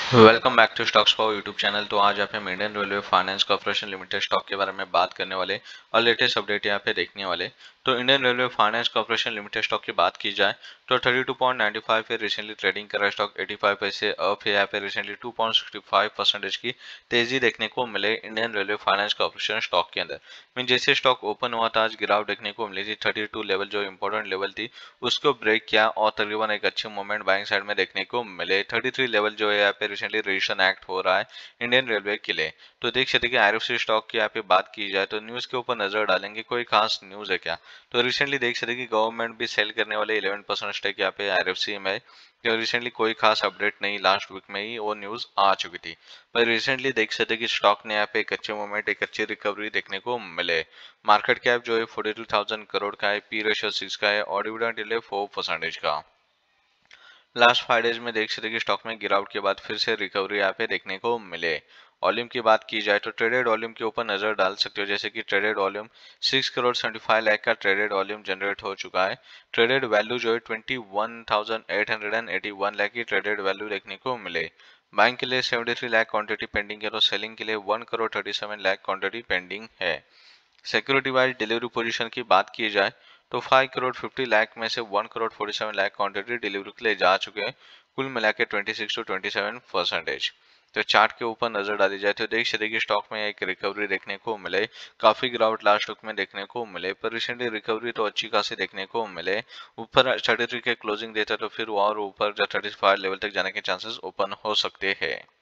Welcome back to stocks for YouTube channel. तो आज यहाँ पे हम Indian railway finance corporation limited stock के बारे में बात करने वाले और लेटेस्ट अपडेट यहाँ पे देखने वाले। तो Indian railway finance corporation limited stock की बात की जाए तो 32.95 पे रिसेंटली ट्रेडिंग कर रहा है स्टॉक 85 पैसे अप है। यहाँ पे रिसेंटली 2.65% की तेजी देखने को मिले Indian railway finance corporation stock के अंदर। मीन जैसे स्टॉक ओपन हुआ था आज गिरावट देखने को मिली थी। 32 लेवल जो इंपॉर्टेंट लेवल थी उसको ब्रेक किया और तकरीबन एक अच्छे मूवमेंट बाइंग साइड में देखने को मिले। 33 लेवल जो है यहाँ पे रिसेंटली रजिस्ट्रेशन एक्ट हो रहा है इंडियन रेलवे के लिए। तो देख सकते हैं कि आईआरएफसी स्टॉक की यहाँ पे बात की जाए तो न्यूज के ऊपर नजर डालेंगे कोई खास न्यूज है क्या। तो रिसेंटली देख सकते हैं कि गवर्नमेंट भी सेल करने वाले 11% स्टेक यहाँ पे आईआरएफसी में। तो रिसेंटली कोई खास अपडेट नहीं, लास्ट वीक में ही वो न्यूज आ चुकी थी। पर रिसेंटली देख सकते हैं कि स्टॉक ने यहाँ पे एक अच्छे मूवमेंट, एक अच्छी रिकवरी देखने को मिले। मार्केट कैप जो है 42,000 करोड़ का है, पी रेशियो 6 का है और डिविडेंड यील्ड 4% का। लास्ट 5 डेज में देख सकते हैं कि स्टॉक में गिरावट के बाद फिर से रिकवरी यहाँ पे देखने को मिले। वॉल्यूम की बात की जाए तो ट्रेडेड वॉल्यूम के ऊपर नजर डाल सकते हो, जैसे कि ट्रेडेड वॉल्यूम 6 करोड़ 75 लाख का ट्रेडेड वॉल्यूम जनरेट हो चुका है। ट्रेडेड वैल्यू जो है 21,881 लाख की ट्रेडेड वैल्यू देखने को मिले। बाइंग के लिए 73 लाख क्वांटिटी पेंडिंग है तो सेलिंग के लिए 1 करोड़ 37 लाख क्वांटिटी पेंडिंग है। सिक्योरिटी वाइज डिलीवरी पोजीशन की बात की जाए तो 5 करोड़ 50 लाख में से 1 करोड़ 47 लाख क्वांटिटी डिलीवरी के लिए जा चुके हैं। कुल मिला के 26 to 27%। तो चार्ट के ऊपर नजर डाली जाए तो देख सकते कि स्टॉक में एक रिकवरी देखने को मिले। काफी गिरावट लास्ट वीक में देखने को मिले पर रिसेंटली रिकवरी तो अच्छी खासी देखने को मिले। ऊपर 33 के क्लोजिंग देता तो फिर और ऊपर 35 लेवल तक जाने के चांसेस ओपन हो सकते हैं।